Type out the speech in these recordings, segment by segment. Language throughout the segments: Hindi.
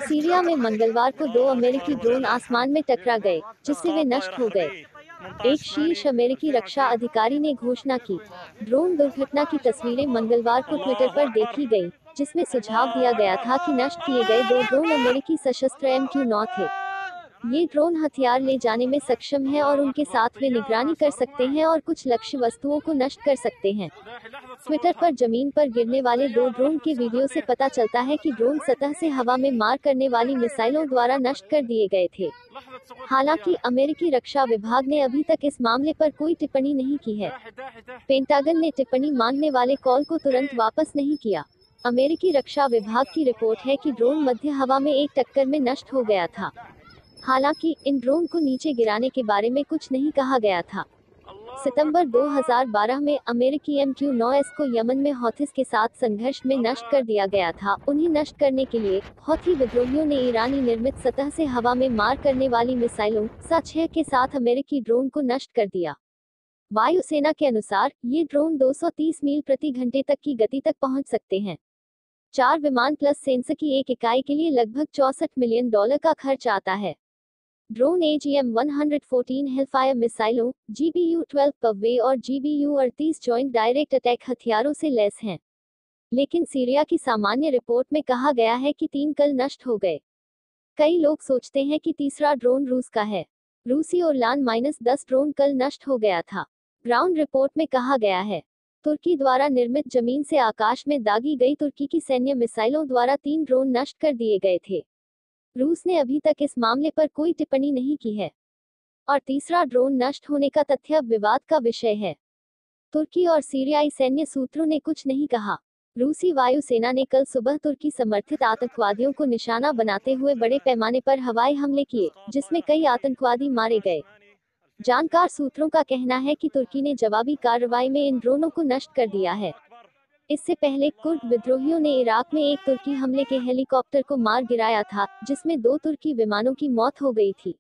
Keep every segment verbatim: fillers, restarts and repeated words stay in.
सीरिया में मंगलवार को दो अमेरिकी ड्रोन आसमान में टकरा गए, जिससे वे नष्ट हो गए। एक शीर्ष अमेरिकी रक्षा अधिकारी ने घोषणा की। ड्रोन दुर्घटना की तस्वीरें मंगलवार को ट्विटर पर देखी गई, जिसमें सुझाव दिया गया था कि नष्ट किए गए दो ड्रोन अमेरिकी सशस्त्र एम क्यू नौ थे। ये ड्रोन हथियार ले जाने में सक्षम हैं और उनके साथ वे निगरानी कर सकते हैं और कुछ लक्ष्य वस्तुओं को नष्ट कर सकते हैं। ट्विटर पर जमीन पर गिरने वाले दो ड्रोन के वीडियो से पता चलता है कि ड्रोन सतह से हवा में मार करने वाली मिसाइलों द्वारा नष्ट कर दिए गए थे। हालांकि अमेरिकी रक्षा विभाग ने अभी तक इस मामले पर कोई टिप्पणी नहीं की है। पेंटागन ने टिप्पणी मांगने वाले कॉल को तुरंत वापस नहीं किया। अमेरिकी रक्षा विभाग की रिपोर्ट है कि ड्रोन मध्य हवा में एक टक्कर में नष्ट हो गया था। हालांकि इन ड्रोन को नीचे गिराने के बारे में कुछ नहीं कहा गया था। सितंबर दो हज़ार बारह में अमेरिकी एम क्यू नौ एस को यमन में हौथिस के साथ संघर्ष में नष्ट कर दिया गया था। उन्हें नष्ट करने के लिए हौथी विद्रोहियों ने ईरानी निर्मित सतह से हवा में मार करने वाली मिसाइलों सा छह के साथ अमेरिकी ड्रोन को नष्ट कर दिया। वायुसेना के अनुसार ये ड्रोन दो सौ तीस मील प्रति घंटे तक की गति तक पहुंच सकते हैं। चार विमान प्लस सेंसर की एक इकाई के लिए लगभग चौसठ मिलियन डॉलर का खर्च आता है। ड्रोन ए जी एम एक सौ चौदह हेलफायर मिसाइलों, जी बी यू बारह पववे और जी बी यू अड़तीस जॉइंट डायरेक्ट अटैक हथियारों से लैस हैं। लेकिन सीरिया की सामान्य रिपोर्ट में कहा गया है कि तीन कल नष्ट हो गए। कई लोग सोचते हैं कि तीसरा ड्रोन रूस का है। रूसी ओरलान माइनस दस ड्रोन कल नष्ट हो गया था। ग्राउंड रिपोर्ट में कहा गया है। तुर्की द्वारा निर्मित जमीन से आकाश में दागी गई तुर्की की सैन्य मिसाइलों द्वारा तीन ड्रोन नष्ट कर दिए गए थे। रूस ने अभी तक इस मामले पर कोई टिप्पणी नहीं की है और तीसरा ड्रोन नष्ट होने का तथ्य अब विवाद का विषय है। तुर्की और सीरियाई सैन्य सूत्रों ने कुछ नहीं कहा। रूसी वायुसेना ने कल सुबह तुर्की समर्थित आतंकवादियों को निशाना बनाते हुए बड़े पैमाने पर हवाई हमले किए, जिसमें कई आतंकवादी मारे गए। जानकार सूत्रों का कहना है कि तुर्की ने जवाबी कार्रवाई में इन ड्रोनों को नष्ट कर दिया है। इससे पहले कुर्द विद्रोहियों ने इराक में एक तुर्की हमले के हेलीकॉप्टर को मार गिराया था, जिसमें दो तुर्की विमानों की मौत हो गई थी।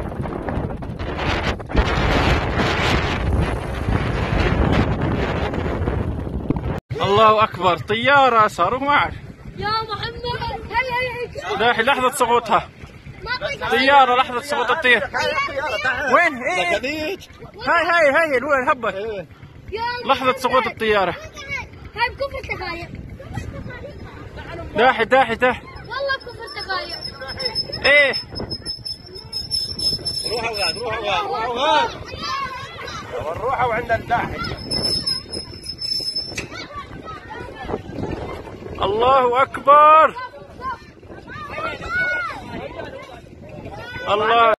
الله أكبر طيارة صاروخ ما أعرف يا محمد داحي لحظة سقوطها طيارة لحظة سقوط الطيارة وين هي هاي هاي هاي الوين هبت لحظة سقوط الطيارة هاي بكفر سخايا داحي داحي داحي والله بكفر سخايا ايه روحوا غاد روحوا غاد روحوا غاد روحوا عند الداحي. الله أكبر الله